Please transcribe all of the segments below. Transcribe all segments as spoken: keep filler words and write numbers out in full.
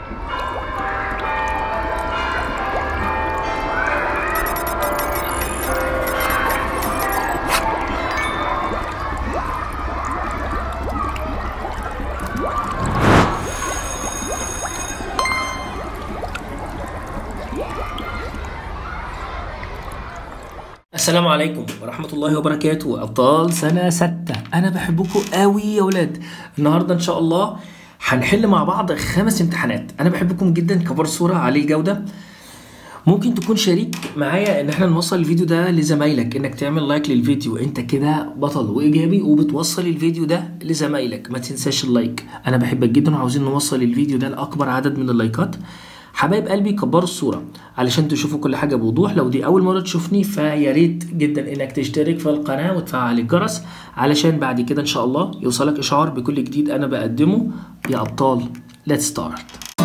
السلام عليكم ورحمة الله وبركاته. أبطال سنة ستة، أنا بحبكم قوي يا ولاد. النهاردة إن شاء الله هنحل مع بعض خمس امتحانات. أنا بحبكم جدا. كبر صورة عليه جودة. ممكن تكون شريك معايا إن احنا نوصل الفيديو ده لزمايلك، إنك تعمل لايك للفيديو. أنت كده بطل وإيجابي وبتوصل الفيديو ده لزمايلك. ما تنساش اللايك، أنا بحبك جدا وعاوزين نوصل الفيديو ده لأكبر عدد من اللايكات. حبايب قلبي كبروا الصورة علشان تشوفوا كل حاجة بوضوح. لو دي أول مرة تشوفني فيا ريت جدا إنك تشترك في القناة وتفعل الجرس علشان بعد كده إن شاء الله يوصلك إشعار بكل جديد أنا بقدمه. يا أبطال let's start.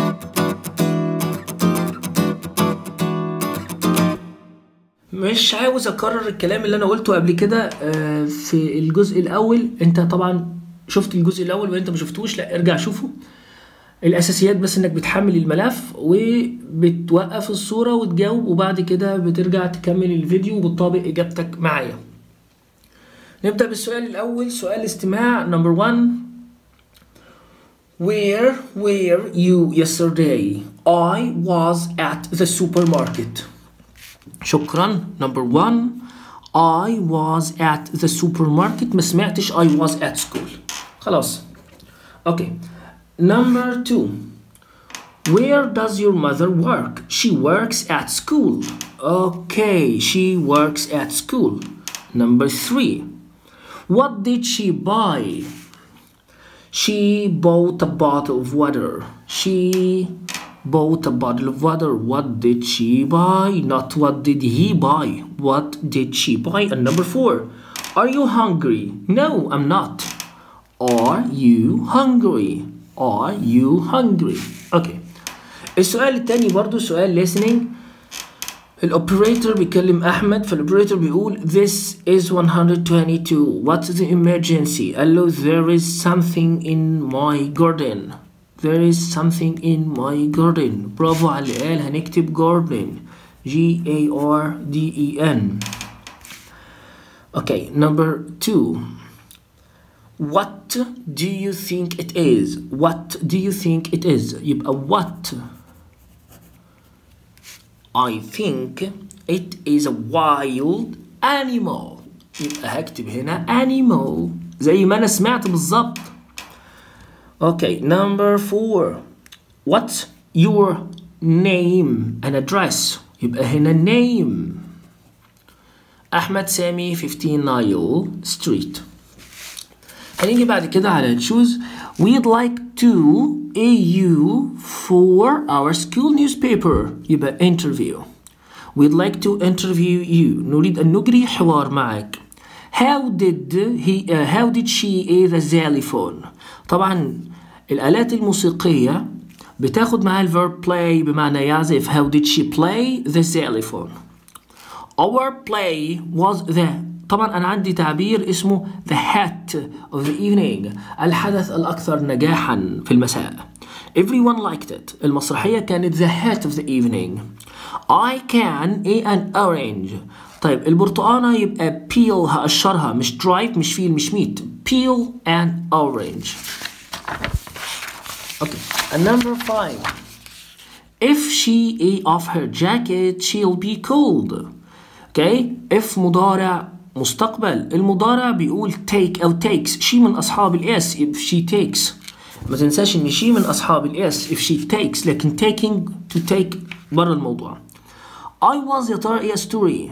مش عاوز أكرر الكلام اللي أنا قلته قبل كده في الجزء الأول. أنت طبعا شفت الجزء الأول وأنت ما شفتوش، لا ارجع شوفه. الاساسيات بس انك بتحمل الملف وبتوقف الصورة وتجاوب، وبعد كده بترجع تكمل الفيديو وبتطابق اجابتك معايا. نبدأ بالسؤال الاول، سؤال استماع نمبر واحد. Where were you yesterday? I was at the supermarket. شكرا. نمبر واحد I was at the supermarket. ما سمعتش I was at school. خلاص. اوكي. Number two. Where does your mother work? She works at school. Okay, she works at school. Number three. What did she buy? She bought a bottle of water. She bought a bottle of water. What did she buy? Not what did he buy. What did she buy? And number four. Are you hungry? No, I'm not. Are you hungry? Are you hungry? Okay. السؤال التاني برضو سؤال listening. الأوبريتور بيكلم أحمد، فالأوبريتور بيقول This is one hundred twenty-two. What's the emergency؟ قال له There is something in my garden. There is something in my garden. برافو على اللي قال. هنكتب garden G A R D E N. Okay, number two. What do you think it is? What do you think it is? يبقى what? I think it is a wild animal. يبقى هكتب هنا animal زي ما أنا سمعت بالظبط. Okay, number four. What's your name and address? يبقى هنا name. أحمد سامي fifteen Nile Street. هنيجي بعد كده على choose. We'd like to A U for our school newspaper. يبقى interview. We'd like to interview you. نريد أن نجري حوار معك. How did he uh, how did she a the xylophone? طبعا الآلات الموسيقية بتاخد معها الverb play بمعنى يعزف. How did she play the xylophone? Our play was the. طبعا أنا عندي تعبير اسمه the hat of the evening. الحدث الأكثر نجاحا في المساء. Everyone liked it. المسرحية كانت the hat of the evening. I can a an orange. طيب البرتقانة يبقى peel هقشرها، مش drive مش feel مش meat. Peel an orange. Okay. And number five. If she a off her jacket she'll be cold. Okay. If مضارع مستقبل. المضارع بيقول take أو takes. she من أصحاب الإس. if she takes. ما تنساش إن she من أصحاب الإس. if she takes. لكن taking to take برا الموضوع. I was يا ترى إيه story.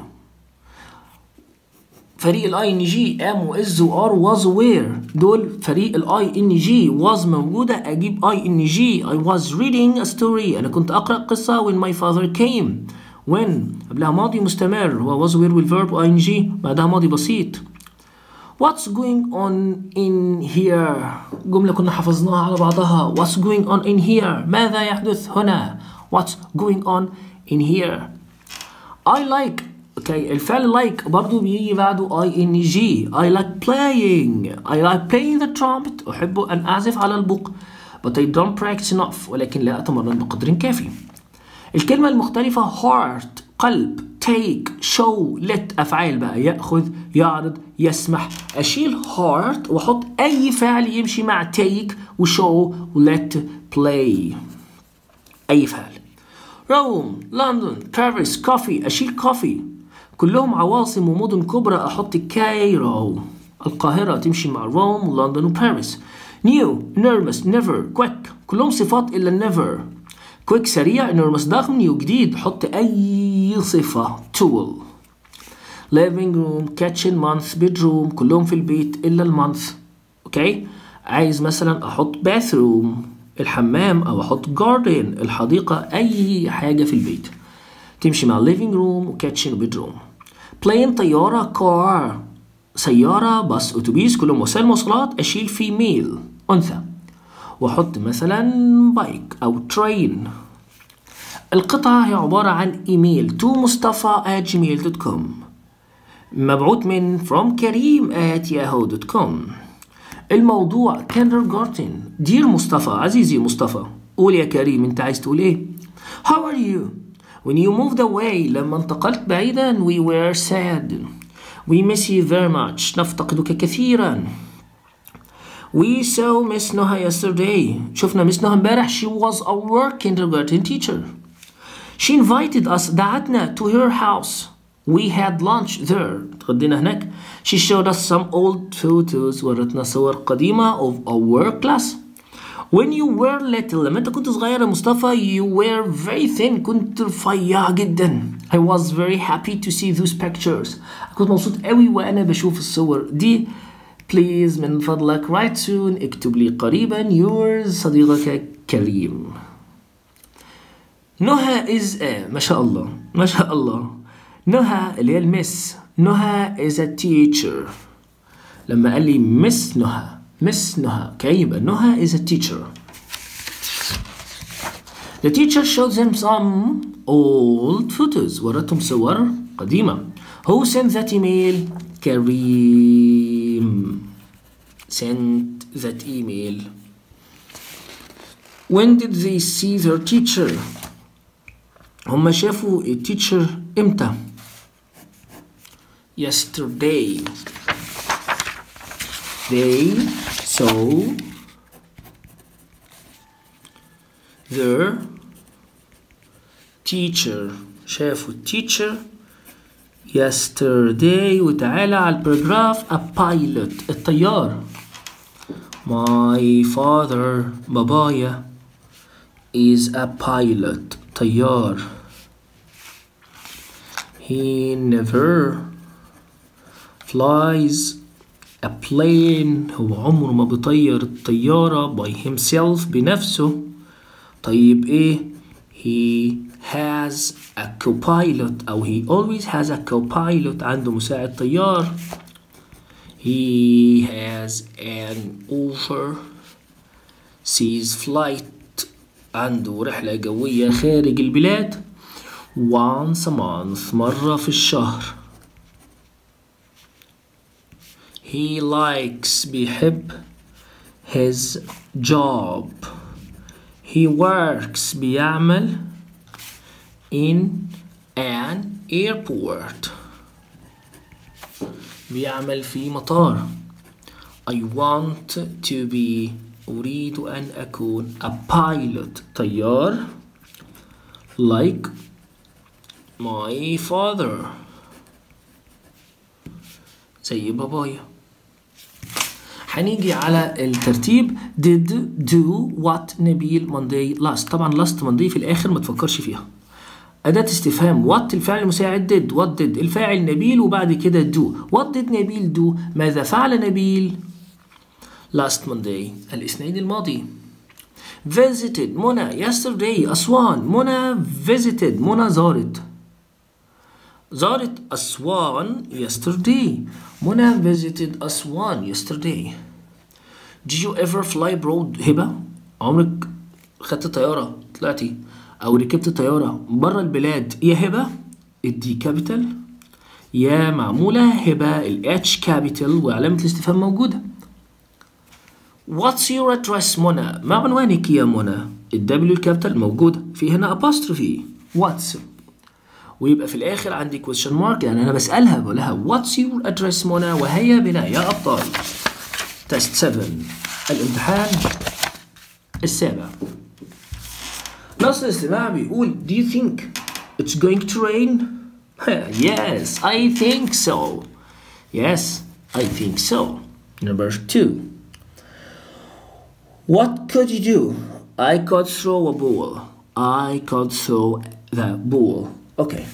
فريق الآي إن جي am و is و are was where. دول فريق الآي إن جي. was موجودة أجيب آي إن جي. I was reading a story. أنا كنت أقرأ قصة when my father came. when قبلها ماضي مستمر هو was where والverb ing بعدها ماضي بسيط. What's going on in here؟ جملة كنا حفظناها على بعضها. What's going on in here؟ ماذا يحدث هنا؟ What's going on in here؟ I like. اوكي الفعل like برضو بيجي بعده ing. I like playing. I like playing the trumpet. أحب أن أعزف على البوق. but I don't practice enough ولكن لا أتمرن بقدر كافي. الكلمة المختلفة heart قلب، take show let أفعال بقى، يأخذ يعرض يسمح. أشيل heart وأحط أي فعل يمشي مع take وshow let play، أي فعل. روم، لندن، باريس، كوفي، أشيل كوفي، كلهم عواصم ومدن كبرى، أحط كايرو. القاهرة تمشي مع روم ولندن وباريس. نيو، نيرمس، نيفر، كويك، كلهم صفات إلا نيفر. كويك سريع، نيرمس ضخم، نيو جديد، حط أي صفة تول. living room، kitchen، month، bedroom، كلهم في البيت إلا المانث. أوكي؟ عايز مثلا أحط bathroom الحمام، أو أحط garden الحديقة، أي حاجة في البيت تمشي مع living room و kitchen و bedroom. plane طيارة، car سيارة، باص، أتوبيس، كلهم وسائل مواصلات. أشيل female أنثى وأحط مثلا بايك أو train. القطعة هي عبارة عن إيميل to مصطفى at gmail دوت كوم، مبعوث من from كريم at yahoo دوت كوم. الموضوع kindergarten. dear مصطفى، عزيزي مصطفى، قول يا كريم أنت عايز تقول إيه؟ how are you when you moved away، لما انتقلت بعيدا we were sad we miss you very much، نفتقدك كثيرا. we saw Miss نهى yesterday، شفنا مس نهى امبارح. she was our kindergarten teacher. she invited us، دعتنا to her house. we had lunch there، تغدينا هناك. she showed us some old photos، ورتنا صور قديمة of our class. when you were little، لما انت كنت صغير يا مصطفى you were very thin، كنت رفيع جدا. I was very happy to see those pictures، كنت مبسوط قوي وانا بشوف الصور دي. please من فضلك write soon، اكتب لي قريبا. yours صديقك كريم. نهى is a، ما شاء الله ما شاء الله. نهى اللي هي المس، نهى is a teacher. لما قال لي مس نهى، مس نهى، اوكي، يبقى نهى is a teacher. the teacher showed them some old photos، ورتهم صور قديمة. who sent that email؟ كريم sent that email. when did they see their teacher؟ هم شافوا التيتشر امتى؟ yesterday they saw their teacher، شافوا التيتشر yesterday. وتعالى على الباراجراف. a pilot الطيار. my father بابايا is a pilot طيار. he never flies a plane، هو عمره ما بيطير الطيارة by himself بنفسه. طيب ايه؟ he has a co-pilot، أو he always has a co-pilot، عنده مساعد طيار. he has an overseas flight، عنده رحلة جوية خارج البلاد. once a month مرة في الشهر. he likes بيحب his job. he works بيعمل in an airport، بيعمل في مطار. I want to be أريد أن أكون a pilot طيار like my father زي بابايا. هنيجي على الترتيب. did do what نبيل Monday last. طبعا last Monday في الآخر ما تفكرش فيها. أداة استفهام what الفعل المساعد did. what did الفاعل نبيل وبعد كده do. what did نبيل do؟ ماذا فعل نبيل last Monday الاثنين الماضي. visited منى yesterday أسوان. منى visited منى زارت زارت أسوان yesterday. منى visited أسوان yesterday. did you ever fly abroad هبة؟ عمرك خدت طيارة طلعتي أو ركبت طيارة برا البلاد يا هبة؟ الدي كابيتال يا معمولة هبة الاتش كابيتال وعلامة الاستفهام موجودة. What's your address منى؟ ما عنوانك يا منى؟ الدبليو الكابيتال موجودة في هنا apostrophe what's، ويبقى في الآخر عندي question mark يعني أنا بسألها بقول لها what's your address منى؟ وهيا بنا يا أبطال. تست سبعة الامتحان السابع. نص الاستماع بيقول do you think it's going to rain؟ Yes I think so. Yes I think so. Number two. What could you do? I could throw a ball. I could throw the ball. Okay.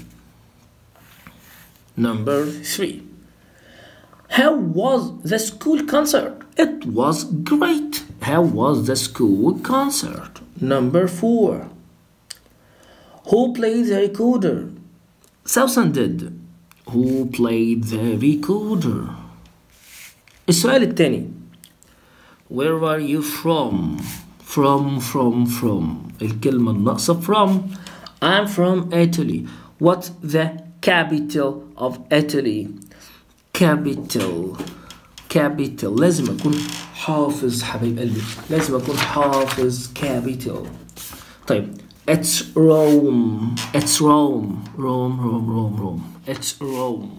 Number three. How was the school concert? It was great. How was the school concert? Number four. Who played the recorder? Susan did. Who played the recorder? السؤال الثاني. Where are you from? From from from الكلمة الناقصة from. I'm from Italy. What's the capital of Italy? Capital capital لازم أكون حافظ حبيب قلبي، لازم أكون حافظ capital. طيب it's Rome. It's Rome. Rome Rome Rome Rome. It's Rome.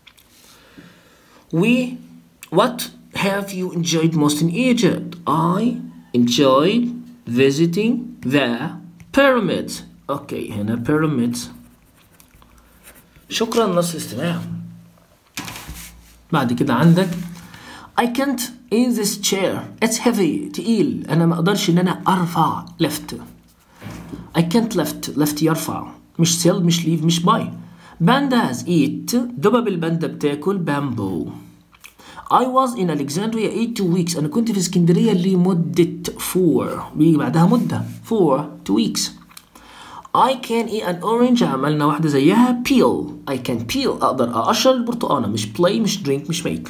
We what have you enjoyed most in Egypt? I enjoyed visiting the pyramids. Okay هنا pyramids. شكرا نص الاستماع. بعد كده عندك I can't in this chair. It's heavy. تقيل. أنا ما أقدرش إن أنا أرفع left. I can't left. left يرفع. مش sell مش leave مش buy. Pandas eat. دبب الباندا بتاكل bamboo. I was in Alexandria eight two weeks. أنا كنت في اسكندرية لمدة four. بيجي بعدها مدة four two weeks. I can eat an orange. عملنا واحدة زيها peel. I can peel. أقدر أقشر البرتقانة. مش play مش drink مش make.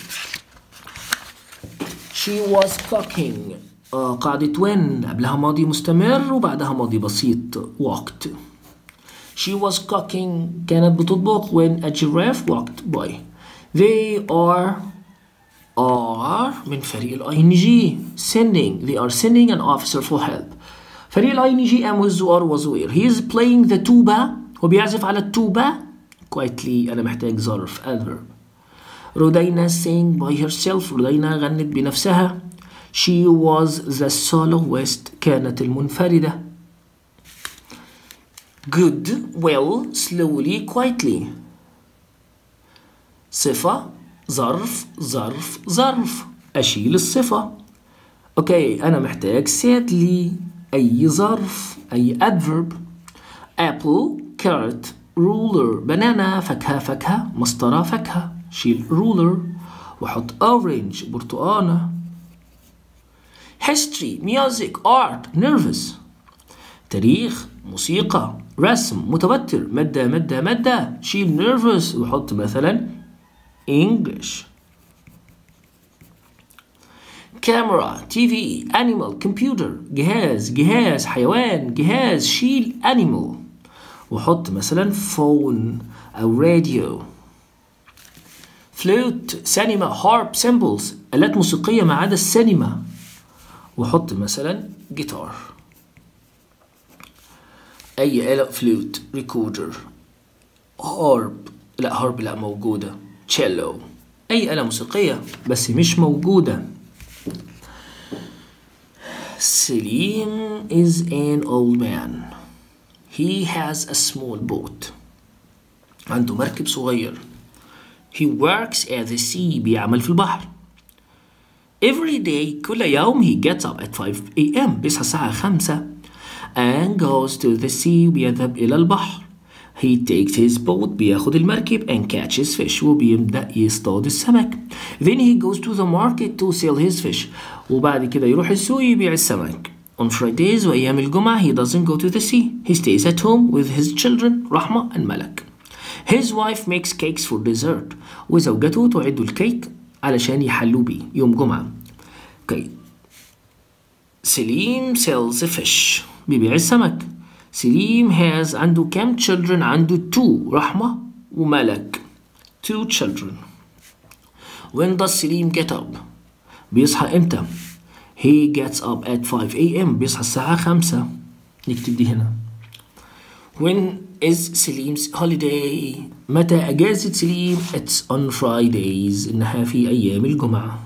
She was cooking. آه قاعدة when قبلها ماضي مستمر وبعدها ماضي بسيط walked. She was cooking. كانت بتطبخ when a giraffe walked by. They are are من فريق ال ing sending. They are sending an officer for help. فريق ال ing am was are was where. He is playing the tuba. هو بيعزف على التوبة. quietly. أنا محتاج ظرف adverb. رودينا sang by herself. رودينا غنت بنفسها. She was the soloist. كانت المنفردة. good well slowly quietly. صفة ظرف ظرف ظرف. أشيل الصفة. أوكي أنا محتاج sadly. أي ظرف أي adverb. apple carrot ruler banana فاكهة فاكهة مسطرة فاكهة. شيل ruler وحط orange برتقانة. history music art nervous. تاريخ موسيقى رسم متوتر مادة مادة مادة. شيل nervous وحط مثلا English. camera تي في animal computer جهاز جهاز حيوان جهاز. شيل animal وحط مثلا phone أو radio. flute سينما harp cymbals آلات موسيقية ما عدا السينما وحط مثلا guitar. أي آلة flute recorder harp لا harp لا موجودة. cello أي آلة موسيقية بس مش موجودة. Selim is an old man. He has a small boat. عنده مركب صغير. He works at the sea. بيعمل في البحر. Every day كل يوم he gets up at five a m بيصحى الساعة خمسة and goes to the sea. بيذهب إلى البحر. He takes his boat. بياخد المركب and catches fish. وبيبدأ يصطاد السمك. Then he goes to the market to sell his fish. وبعد كده يروح السوق يبيع السمك. On Fridays وأيام الجمعة he doesn't go to the sea. He stays at home with his children رحمة and ملك. His wife makes cakes for dessert. وزوجته تعد الكيك علشان يحلوا بيه يوم جمعة. Okay. سليم sells a fish. بيبيع السمك. سليم has عنده كام children؟ عنده two رحمة وملك. Two children. When does سليم get up؟ بيصحى امتى؟ he gets up at five a m بيصحى الساعة خمسة. نكتب دي هنا. when is سليم's holiday؟ متى أجازة سليم؟ it's on Fridays، إنها في أيام الجمعة.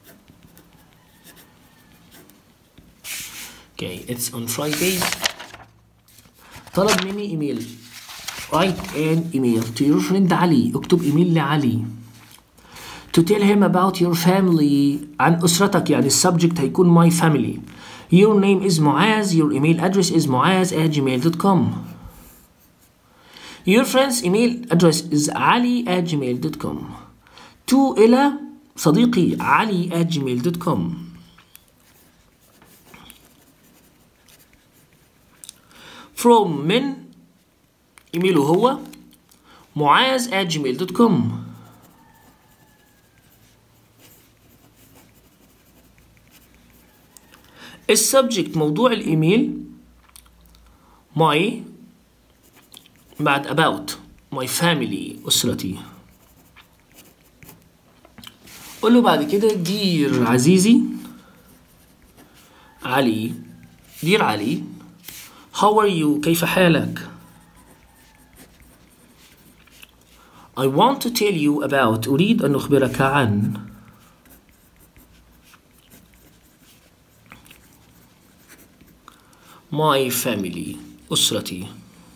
okay it's on Fridays. طلب مني إيميل. write an email to your friend علي. اكتب إيميل لعلي. to tell him about your family، عن أسرتك، يعني السبجكت هيكون my family. your name is معاذ. your email address is معاذ at gmail dot com. your friend's email address is علي at gmail dot com. to إلى صديقي علي at gmail dot com. from من إيميله هو معاذ at gmail dot com. السبجكت موضوع الإيميل my بعد about my family أسرتي. قول له بعد كده دير عزيزي علي. دير علي how are you؟ كيف حالك؟ I want to tell you about أريد أن أخبرك عن my family أسرتي.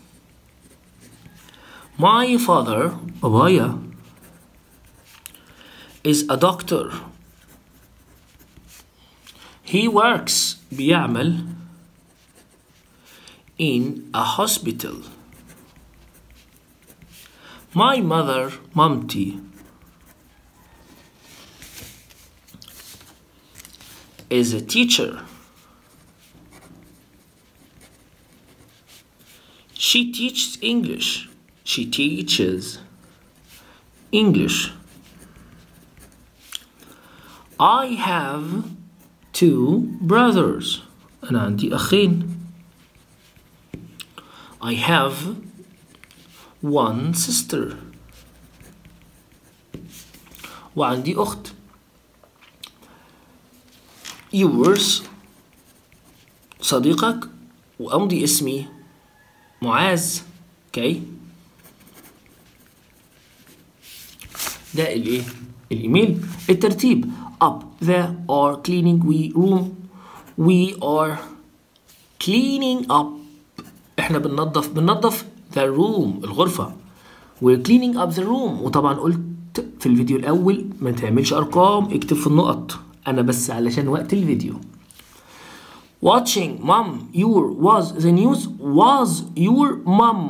my father بابايا is a doctor. he works بيعمل in a hospital. my mother مامتي is a teacher. she teaches English. she teaches English. I have two brothers. أنا عندي أخين. I have one sister. وعندي أخت. yours صديقك وأمضي اسمي معاذ. اوكي ده الايه الايميل. الترتيب up the are cleaning we room we are cleaning up. احنا بننظف بننظف the room الغرفة. we're cleaning up the room. وطبعا قلت في الفيديو الاول ما تعملش ارقام، اكتب في النقط، انا بس علشان وقت الفيديو. watching mom your was the news was your mom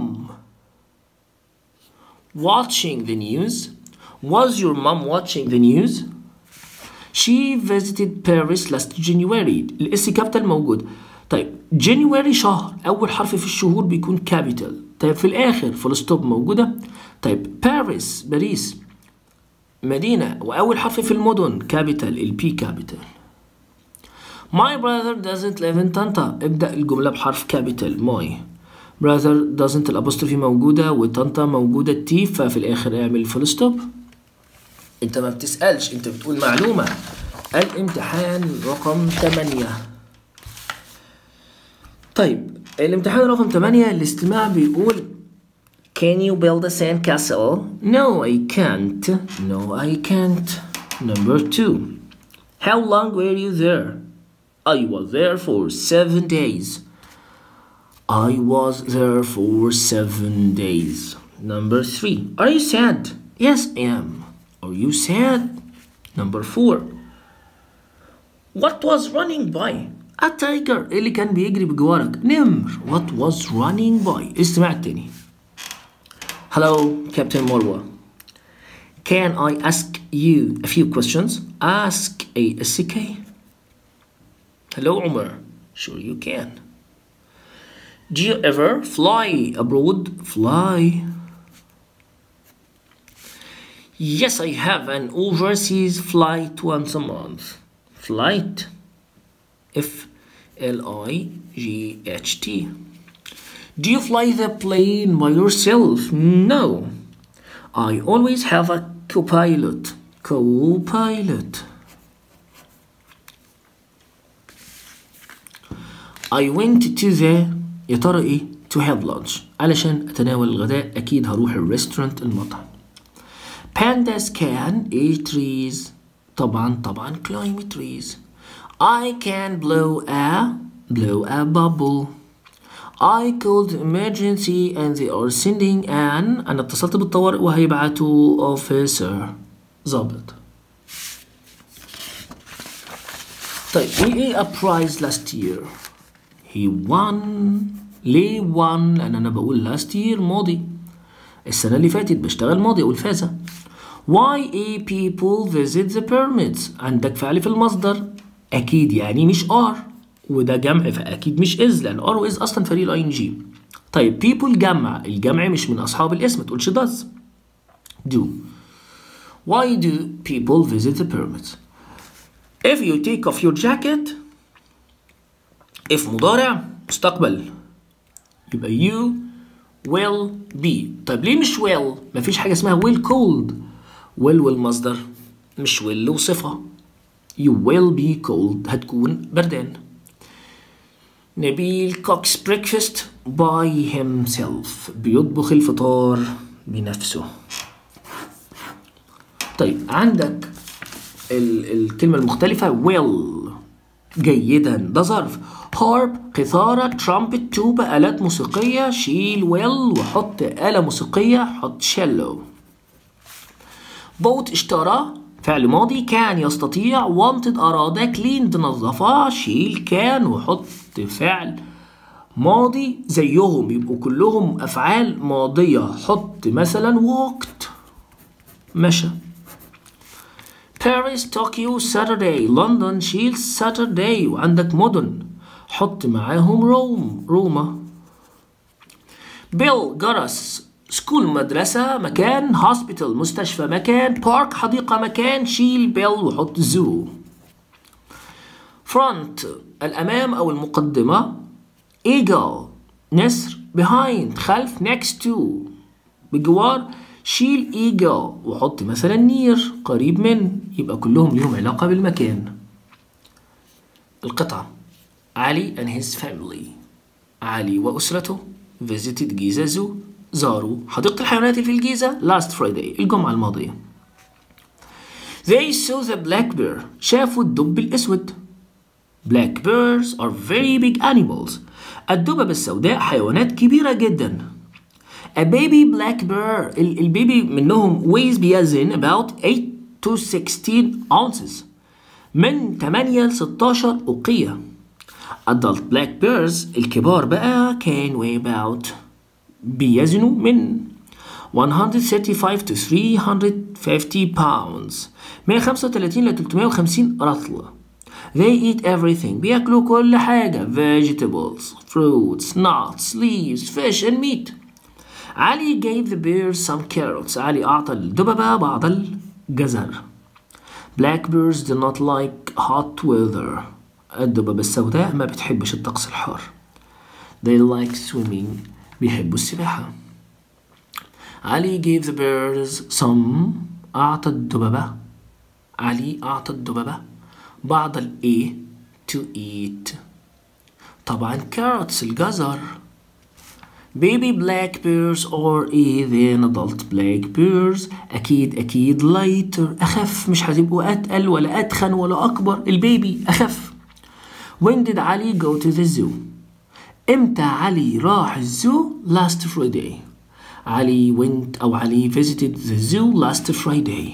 watching the news. was your mom watching the news? she visited Paris last January. الاس كابيتال موجود. طيب January شهر، اول حرف في الشهور بيكون كابيتال. طيب في الاخر فول ستوب موجوده. طيب باريس باريس مدينه، واول حرف في المدن كابيتال، البي كابيتال. My brother doesn't live in طنطا. ابدأ الجملة بحرف كابيتال. my brother doesn't الأبوستروفي موجودة وطنطا موجودة التي، ففي الآخر اعمل فول ستوب. أنت ما بتسألش، أنت بتقول معلومة. الامتحان رقم ثمانية. طيب الامتحان رقم ثمانية الاستماع بيقول Can you build a sand castle? No I can't. No I can't. Number two. How long were you there? I was there for seven days. I was there for seven days. Number three. Are you sad? Yes, I am. Are you sad? Number four. What was running by? A tiger. اللي كان بيجري بجوارك. نمر. What was running by? استمع التاني. Hello, Captain Marwa. Can I ask you a few questions? Ask A S K. Hello, Umar. Sure you can. Do you ever fly abroad? Fly. Yes, I have an overseas flight once a month. Flight. F L I G H T. Do you fly the plane by yourself? No. I always have a co-pilot. Co-pilot. I went to the يا ترى إيه؟ to have lunch علشان أتناول الغداء. أكيد هروح الريستورانت المطعم. Pandas can eat trees. طبعا طبعا climb trees. I can blow a blow a bubble. I called emergency and they are sending an أنا اتصلت بالطوارئ وهيبعتوا officer ضابط. طيب he ate a prize last year. he won. ليه won؟ لأن أنا بقول last year ماضي، السنة اللي فاتت بشتغل ماضي أقول فاز. why a people visit the pyramids. عندك فعل في المصدر أكيد يعني مش are، وده جمع فأكيد مش is لأن are و is أصلا فريق ال ing. طيب people جمع، الجمع مش من أصحاب الاسم، ما تقولش does. do. why do people visit the pyramids. if you take off your jacket. if مضارع مستقبل يبقى you will be. طيب ليه مش will؟ مفيش حاجة اسمها will cold. will والمصدر مش will وصفة. you will be cold هتكون بردان. نبيل cooks breakfast by himself. بيطبخ الفطار بنفسه. طيب عندك ال الكلمة المختلفة will جيدا ده ظرف. harp قيثارة، trumpet توبة، آلات موسيقية. شيل will وحط آلة موسيقية، حط cello. bought اشترى فعل ماضي. كان يستطيع. wanted أراد. cleaned نظفة. شيل كان وحط فعل ماضي زيهم يبقوا كلهم أفعال ماضية. حط مثلا walked مشى. باريس، طوكيو، ساترداي، لندن. شيل ساترداي وعندك مدن حط معاهم روم روما. بيل جرس. سكول مدرسة مكان. هوسبيتال مستشفى مكان. بارك حديقة مكان. شيل بيل وحط زو. فرونت الأمام أو المقدمة. ايجل نسر. behind خلف. next to بجوار. شيل ايجل وحط مثلا نير قريب من، يبقى كلهم ليهم علاقة بالمكان. القطعة علي and his family. علي وأسرته visited جيزة زو زاروا حديقة الحيوانات اللي في الجيزة last Friday الجمعة الماضية. They saw the black bear. شافوا الدب الأسود. Black bears are very big animals. الدببة السوداء حيوانات كبيرة جدا. A baby black bear البيبي منهم weighs بيزن about eight to sixteen ounces من ثمانية ل ستاشر أوقية. adult black bears الكبار بقى can weigh about بيزنوا من one thirty-five to three hundred fifty pounds مية وخمسة وتلاتين ل تلتمية وخمسين رطل. They eat everything بياكلوا كل حاجة vegetables, fruits, nuts, leaves, fish and meat. علي gave the bear some carrots. علي أعطى الدببة بعض الجزر. Black bears do not like hot weather. الدببة السوداء ما بتحبش الطقس الحار. They like swimming. بيحبوا السباحة. علي gave the bears some. أعطى الدببة علي أعطى الدببة بعض ال A to eat. طبعا carrots الجزر. Baby black bears or a then adult black bears أكيد أكيد lighter أخف، مش هتبقوا أتقل ولا أتخن ولا أكبر. البيبي أخف. When did علي go to the zoo؟ إمتى علي راح الزو؟ last Friday. علي went أو علي visited the zoo last Friday.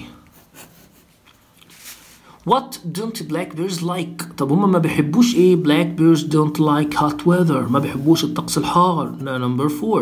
What don't black bears like؟ طب هما ما بيحبوش ايه؟ black bears don't like hot weather. ما بيحبوش الطقس الحار. number four.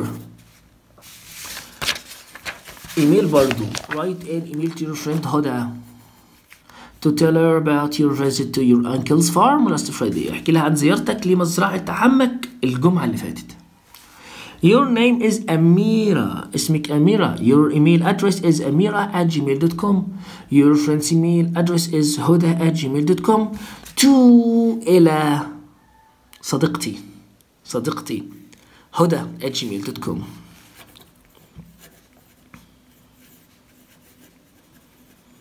ايميل برضو. write an email to your friend هدى to tell her about your visit to your uncle's farm last Friday. احكي لها عن زيارتك لمزرعة عمك الجمعة اللي فاتت. Your name is Amira. اسمك أميرة. Your email address is amira at gmail dot com. Your friend's email address is huda at gmail dot com. To إلى صديقتي صديقتي huda at gmail dot com.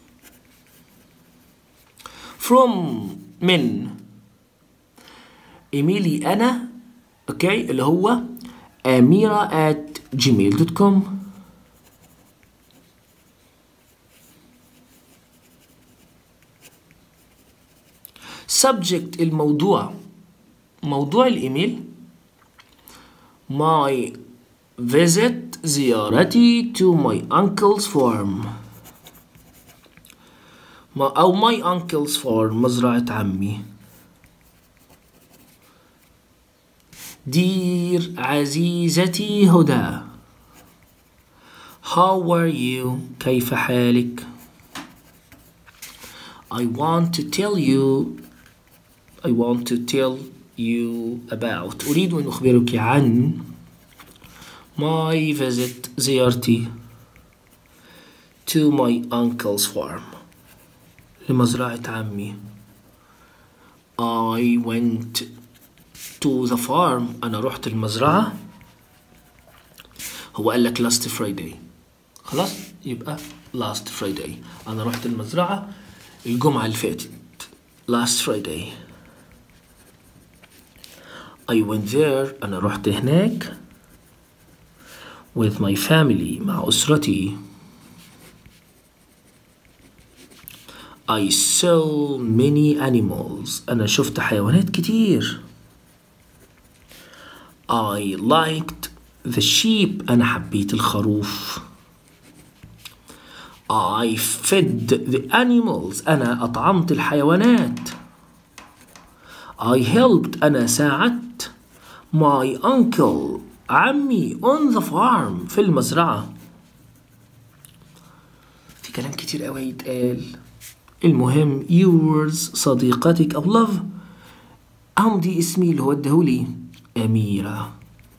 From من ايميلي انا اوكي اللي هو اميرة at جيميل دوت كوم. subject الموضوع، موضوع الايميل my visit زيارتي to my uncle's farm ما أو my uncle's farm مزرعة عمي. دير عزيزتي هدى how are you كيف حالك. I want to tell you I want to tell you about أريد أن أخبرك عن my visit زيارتي to my uncle's farm لمزرعة عمي. I went to the farm أنا رحت المزرعة. هو قال لك last Friday خلاص يبقى last Friday أنا رحت المزرعة الجمعة اللي فاتت last Friday. I went there أنا رحت هناك with my family مع أسرتي. I saw many animals أنا شفت حيوانات كتير. I liked the sheep أنا حبيت الخروف. I fed the animals أنا أطعمت الحيوانات. I helped أنا ساعدت my uncle عمي on the farm في المزرعة. في كلام كتير قوي يتقال. المهم yours صديقتك أو love أمضي اسمي اللي هو اداهولي أميرة.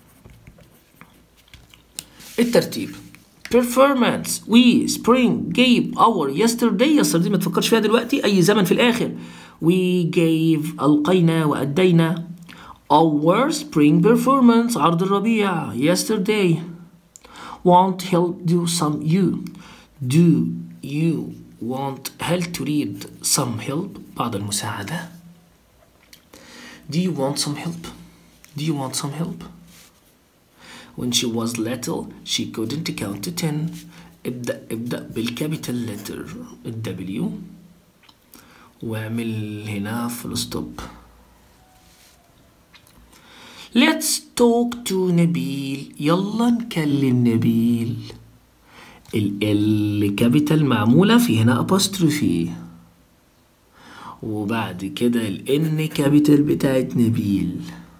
الترتيب performance we spring gave our yesterday yesterday ما تفكرش فيها دلوقتي أي زمن في الآخر. we gave ألقينا وأدينا our spring performance عرض الربيع yesterday. want help do some you do you want هل تريد some help بعض المساعدة. do you want some help do you want some help. when she was little she couldn't count to ten ابدأ ابدأ بالكابيتال letter W واعمل هنا full stop. let's talk to نبيل يلا نكلم نبيل. ال كابيتال معمولة في هنا apostrophe وبعد كده ال N كابيتال بتاعت نبيل.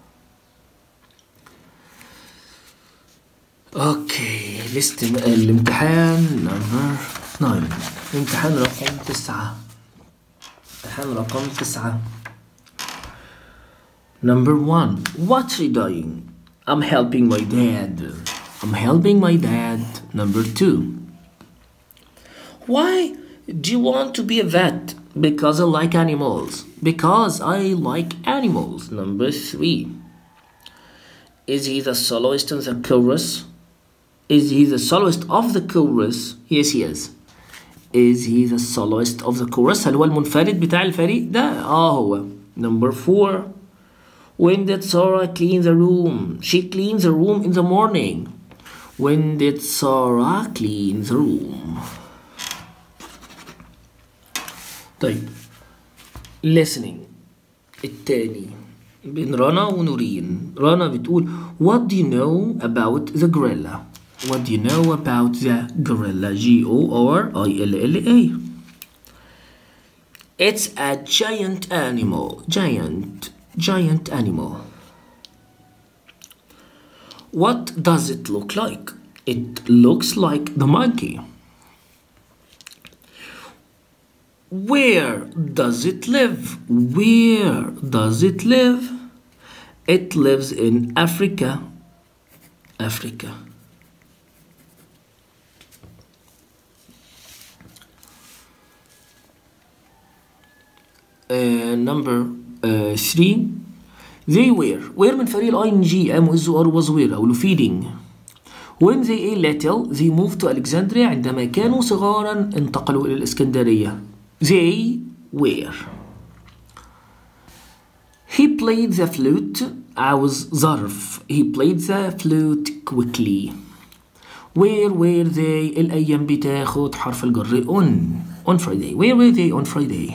اوكي لست الامتحان نمبر ناين امتحان رقم تسعة امتحان رقم تسعة. number one what are you doing. I'm helping my dad I'm helping my dad. number two why do you want to be a vet. because I like animals because I like animals. number three is he the soloist in the chorus. is he the soloist of the chorus. yes he is. is he the soloist of the chorus هل هو المنفرد بتاع الفريق ده. اه هو. number four when did Sarah clean the room. she cleans the room in the morning. when did Sarah clean the room. طيب listening التاني بين رنا ونورين. رنا بتقول what do you know about the gorilla. what do you know about the gorilla. G O R I L L A. it's a giant animal. giant giant animal. what does it look like. it looks like the monkey. where does it live. where does it live. it lives in Africa. Africa. uh, number uh, three they were were من فريق ال ing am was or was were أو feeding. when they ate little they moved to Alexandria عندما كانوا صغارا انتقلوا إلى الإسكندرية. they were. He played the flute. عاوز ظرف. He played the flute quickly. Where were they؟ الأيام بتاخد حرف الجر on. On Friday. Where were they on Friday؟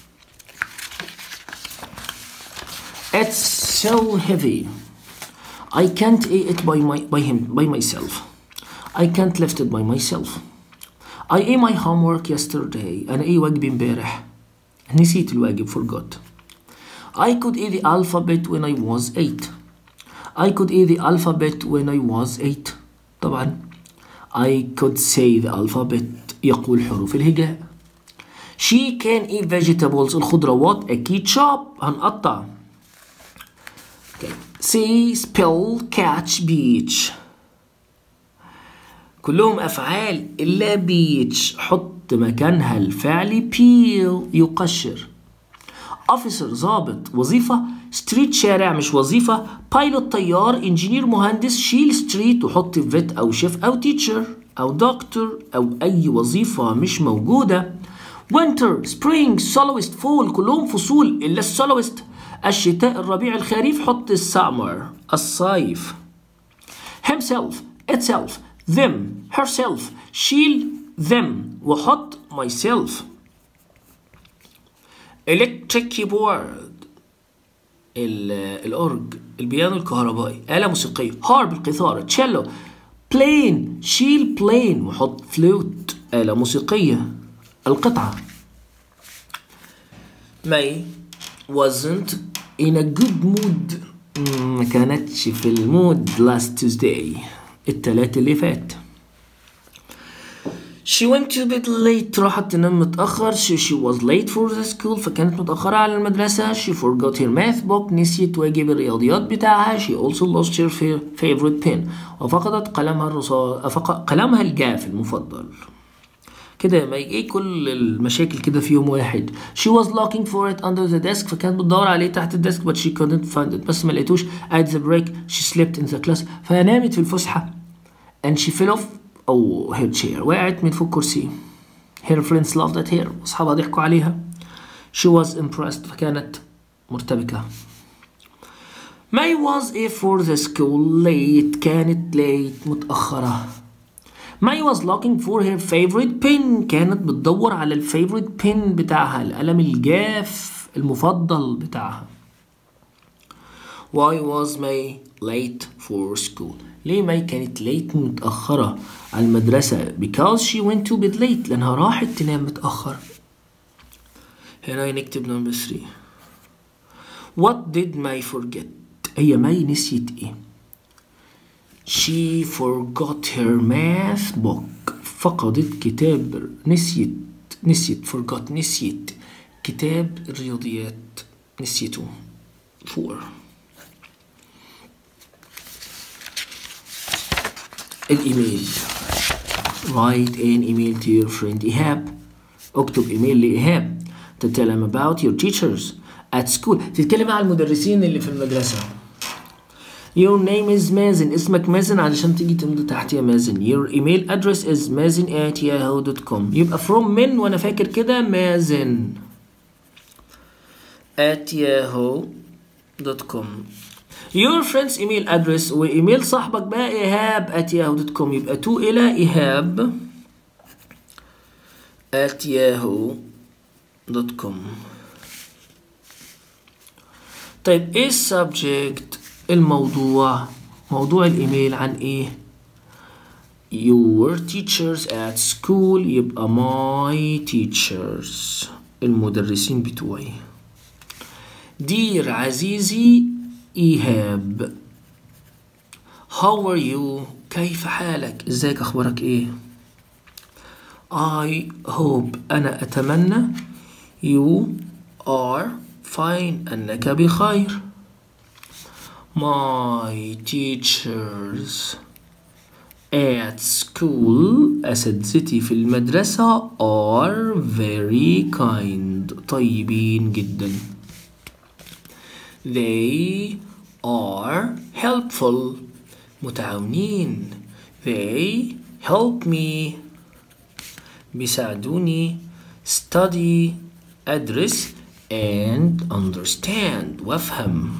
It's so heavy. I can't eat it by my by him by myself. I can't lift it by myself. I ate my homework yesterday. أنا إيه واجبي امبارح. نسيت الواجب. Forgot. I could eat the alphabet when I was eight. I could eat the alphabet when I was eight. طبعا I could say the alphabet يقول حروف الهجاء. She can eat vegetables. الخضروات أكيد chop. هنقطع. Okay. See, spell, catch, beach. كلهم أفعال إلا beach. حط مكانها الفعل peel يقشر. officer ضابط. وظيفة street شارع مش وظيفة. pilot طيار. انجينير مهندس. شيل street وحط vet أو شيف أو teacher أو doctor أو أي وظيفة مش موجودة. winter spring soloist fall كلهم فصول إلا السولوست. الشتاء الربيع الخريف حط السمر الصيف. himself itself them herself شيل them وحط myself. electric keyboard الأورج البيانو الكهربائي آلة موسيقية. harp القيثارة. cello plane شيل plane وحط flute آلة موسيقية. القطعة May wasn't in a good mood. ما كانتش في المود last Tuesday التلات اللي فات. She went to bed late. راحت تنام متأخر. she, she was late for the school. فكانت متأخرة على المدرسة. she forgot her math book. نسيت واجب الرياضيات بتاعها. she also lost her favorite pen. وفقدت قلمها الرصاص قلمها الجاف المفضل. كده ما ايه كل المشاكل كده في يوم واحد. she was looking for it under the desk. فكانت بتدور عليه تحت الديسك but she couldn't find it. بس ما لقيتوش. at the break she slept in the class. فنامت في الفسحة. and she fell off أو her chair. وقعت من فوق كرسي. her friends laughed at her. أصحابها ضحكوا عليها. she was impressed. فكانت مرتبكة. May was a for the school late. كانت late متأخرة. May was looking for her favorite pen. كانت بتدور على ال favorite pen بتاعها القلم الجاف المفضل بتاعها. Why was May late for school؟ ليه ماي كانت late متأخرة على المدرسة؟ because she went to bed late لأنها راحت تنام متأخر. هنا نكتب number three. What did May forget؟ هي ماي نسيت إيه؟ she forgot her math book. فقدت كتاب. نسيت نسيت forgot نسيت كتاب الرياضيات نسيته. four. الإيميل. write an email to your friend إيهاب. اكتب إيميل لإيهاب to tell him about your teachers at school. تتكلم عن المدرسين اللي في المدرسة. your name is مازن. اسمك مازن علشان تيجي تمضي تحتها مازن. your email address is مازن at yahoo dot com. يبقى from من وأنا فاكر كده مازن at yahoo dot com. your friend's email address وإيميل صاحبك بقى إيهاب at yahoo dot com. يبقى to إلى إيهاب at yahoo dot com. طيب إيه السبجكت؟ الموضوع. موضوع الإيميل عن إيه؟ your teachers at school. يبقى my teachers المدرسين بتوعي. dear عزيزي إيهاب how are you؟ كيف حالك؟ إزيك أخبارك إيه؟ I hope أنا أتمنى you are fine أنك بخير. my teachers at school أساتذتي في المدرسة are very kind طيبين جدا. they are helpful متعاونين. they help me بيساعدوني. study أدرس and understand وافهم.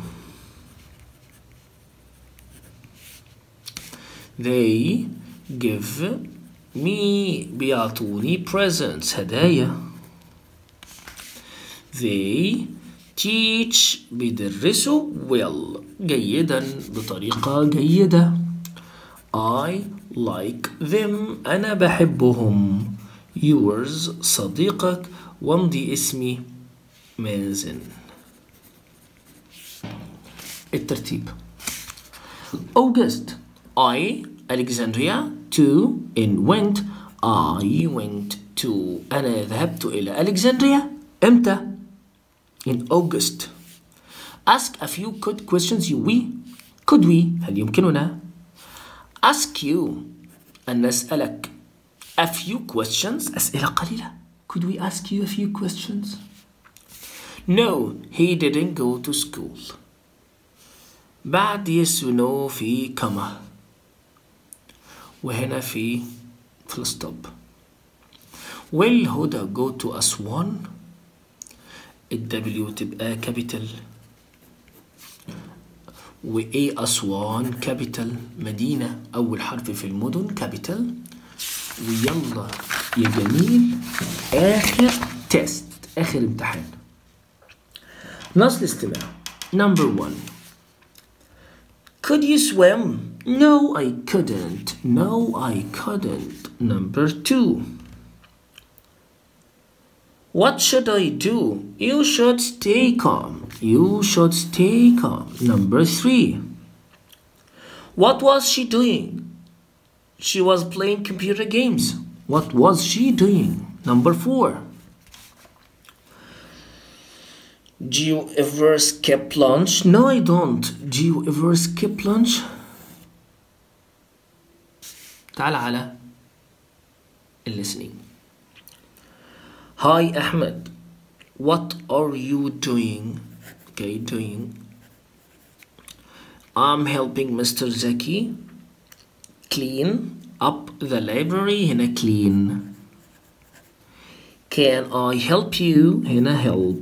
They give me بيعطوني presents هدايا. They teach بيدرسوا well جيدا بطريقة جيدة. I like them أنا بحبهم. yours صديقك وامضي اسمي مازن. الترتيب August I Alexandria to in went I went to أنا ذهبت إلى Alexandria إمتى؟ in August. Ask a few good questions you we could we هل يمكننا ask you أن نسألك a few questions أسئلة قليلة. Could we ask you a few questions? No he didn't go to school. بعد yes و no في كما وهنا في full stop. Will هدى go to أسوان ال W تبقى capital و A أسوان capital مدينة أول حرف في المدن capital. ويلا يا جميل آخر تيست آخر امتحان نص الاستماع. Number one Could you swim? No I couldn't. No I couldn't. Number two What should I do? You should stay calm. You should stay calm. Number three What was she doing? She was playing computer games. What was she doing? Number four Do you ever skip lunch? No I don't. Do you ever skip lunch? تعال على listening. Hi Ahmed. What are you doing? Okay, doing. I'm helping Mister Zaki clean up the library. هنا clean. Can I help you? هنا help.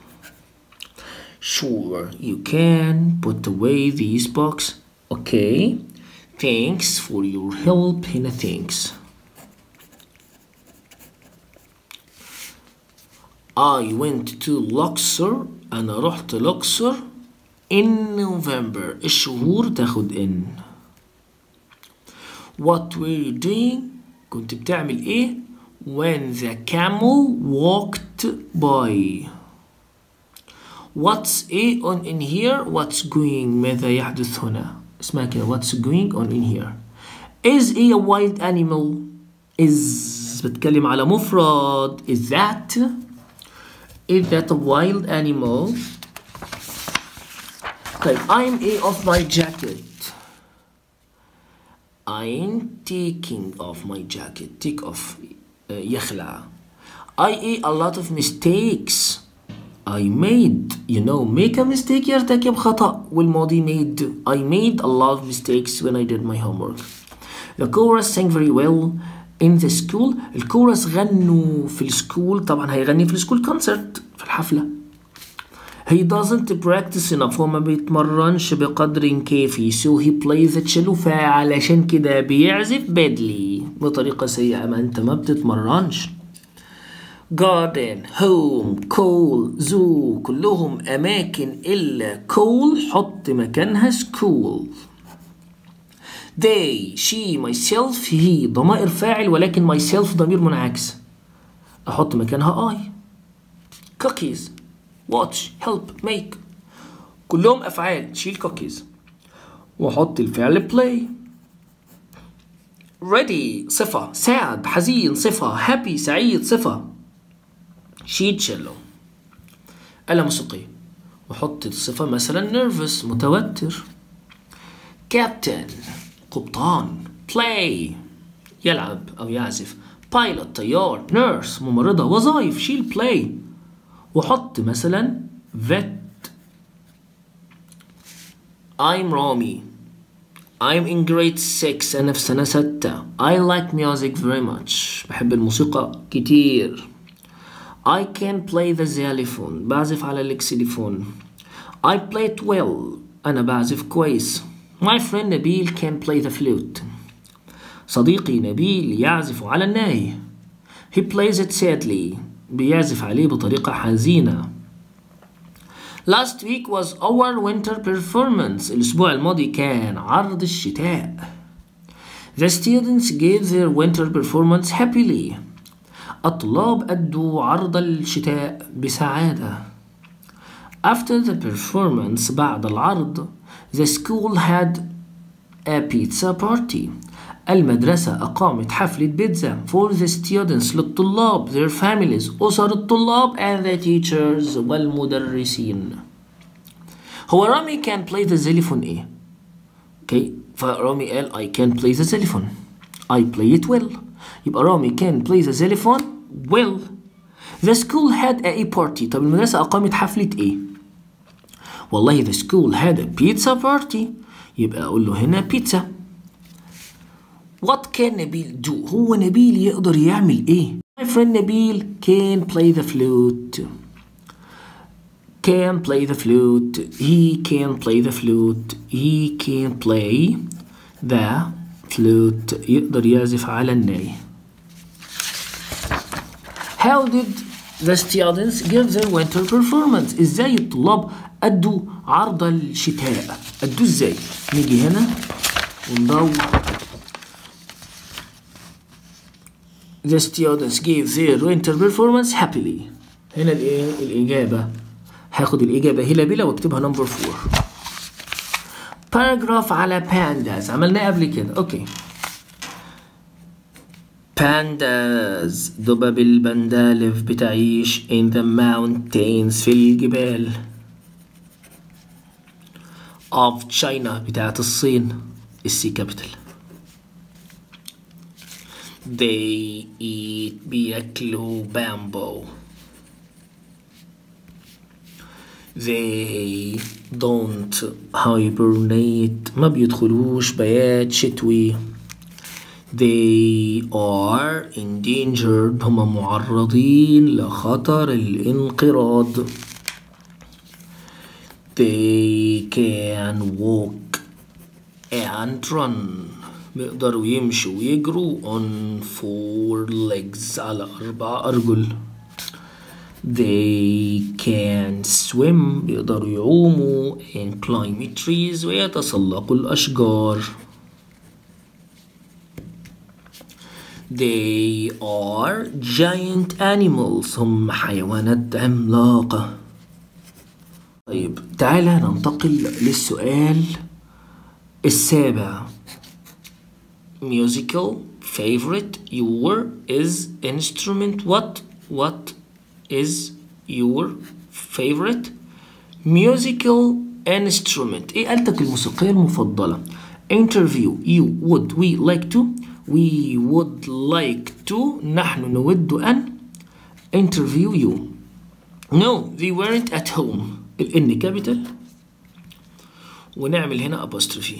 Sure you can. Put away these books. Okay. Thanks for your help. هنا thanks. I went to Luxor. أنا رحت Luxor in November. الشهور تاخد in. What were you doing? كنت بتعمل إيه؟ When the camel walked by. What's a on in here? What's going? ماذا يحدث هنا؟ اسمها كده. What's going on in here? Is a a wild animal? Is بتكلم على مفرد. Is that Is that a wild animal? طيب I'm a off my jacket. I'm taking off my jacket. Take off. uh, يخلع. I ate a lot of mistakes. I made, you know, make a mistake يرتكب خطأ والماضي made. I made a lot of mistakes when I did my homework. The chorus sang very well in the school. الكورس غنوا في السكول. طبعا هيغني في السكول concert في الحفلة. He doesn't practice enough. هو ما بيتمرنش بقدر كافي. So he plays the cello. فعلشان كده بيعزف badly بطريقة سيئة. ما انت ما بتتمرنش. garden, home, coal, zoo كلهم أماكن إلا coal حط مكانها school. they, she, myself, he ضمائر فاعل ولكن myself ضمير منعكس أحط مكانها I. cookies, watch, help, make كلهم أفعال شيل cookies وأحط الفعل play. ready صفة sad حزين صفة happy سعيد صفة شيل cello آلة موسيقية وحط الصفة مثلا nervous متوتر. captain قبطان play يلعب أو يعزف. pilot طيار. nurse ممرضة. وظائف شيل play وحط مثلا vet. I'm Rami. I'm in grade six. أنا في سنة ستة. I like music very much. بحب الموسيقى كتير. I can play the xylophone. بعزف على الإكسليفون. I play it well. أنا بعزف كويس. My friend نبيل can play the flute. صديقي نبيل يعزف على الناي. He plays it sadly. بيعزف عليه بطريقة حزينة. Last week was our winter performance. الأسبوع الماضي كان عرض الشتاء. The students gave their winter performance happily. الطلاب أدوا عرض الشتاء بسعادة. After the performance بعد العرض the school had a pizza party. المدرسة أقامت حفلة بيتزا for the students للطلاب their families أسر الطلاب and the teachers والمدرسين. هو رامي can play the xylophone إيه؟ okay. فرامي قال I can play the xylophone. I play it well. يبقى رامي can play the xylophone well. The school had a party. طب المدرسة أقامت حفلة إيه؟ والله the school had a pizza party. يبقى أقول له هنا بيتزا. What can نبيل do؟ هو نبيل يقدر يعمل إيه؟ My friend نبيل can play the flute. Can play the flute. He can play the flute. He can play the flute. يقدر يعزف على الناي. How did the students give their winter performance؟ إزاي الطلاب أدوا عرض الشتاء؟ أدوا إزاي؟ نيجي هنا وندور. The students gave their winter performance happily. هنا الإيه؟ الإجابة. هاخد الإجابة هلا بلا واكتبها نمبر فور. باراجراف على pandas عملناه قبل كده. أوكي. pandas دبب البندالف بتعيش in the mountains في الجبال of China بتاعت الصين السي كابيتال. they eat بياكلوا bamboo. they don't hibernate ما بيدخلوش بيات شتوي. they are endangered هم معرضين لخطر الانقراض. they can walk and run بيقدروا يمشوا ويجروا on four legs على أربع أرجل. they can swim بيقدروا يعوموا and climb trees ويتسلقوا الأشجار. they are giant animals هم حيوانات عملاقة. طيب تعالى ننتقل للسؤال السابع. musical favorite your is instrument what what is your favorite musical instrument ايه آلتك الموسيقية المفضلة؟ interview you would we like to we would like to نحن نود أن interview you. no they weren't at home الإن كابيتال ونعمل هنا apostrophe.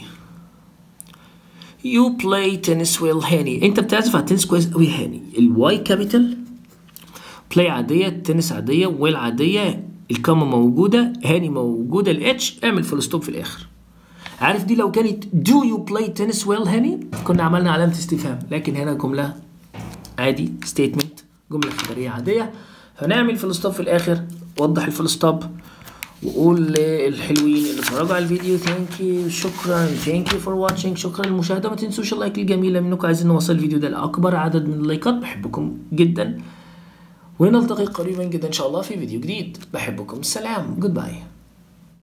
you play tennis well هاني انت بتعزف على التنس كويس قوي هاني. الواي كابيتال play عادية التنس عادية ويل عادية الكاما موجودة هاني موجودة الاتش اعمل فول ستوب في الآخر. عارف دي لو كانت do you play tennis well هاني كنا عملنا علامة استفهام لكن هنا جملة عادي statement جملة خبرية عادية هنعمل فول ستوب في الآخر. وضح الفول ستوب وقول للحلوين اللي اتفرجوا على الفيديو ثانك يو شكرا ثانك يو فور واتشنج شكرا للمشاهدة. ما تنسوش اللايك الجميلة منكم عايزين نوصل الفيديو ده لأكبر عدد من اللايكات. بحبكم جدا ونلتقي قريبا جدا إن شاء الله في فيديو جديد. بحبكم. السلام. جود باي.